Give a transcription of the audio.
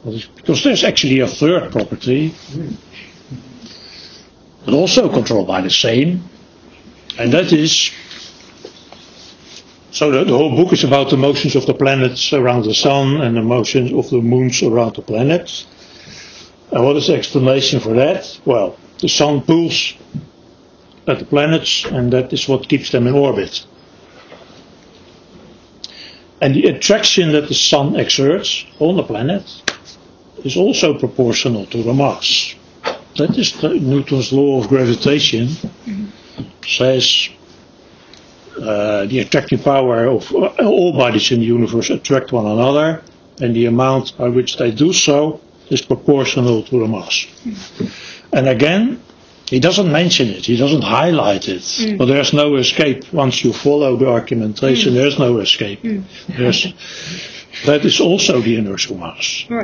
Because there's actually a third property, but also controlled by the same, and that is, so the whole book is about the motions of the planets around the sun and the motions of the moons around the planets. And what is the explanation for that? Well, the sun pulls at the planets, and that is what keeps them in orbit. And the attraction that the sun exerts on the planet is also proportional to the mass. That is Newton's law of gravitation. Says the attracting power of all bodies in the universe attract one another, and the amount by which they do so is proportional to the mass. And again, he doesn't mention it, he doesn't highlight it, but there's no escape. Once you follow the argumentation, there's no escape. That is also the inertial mass.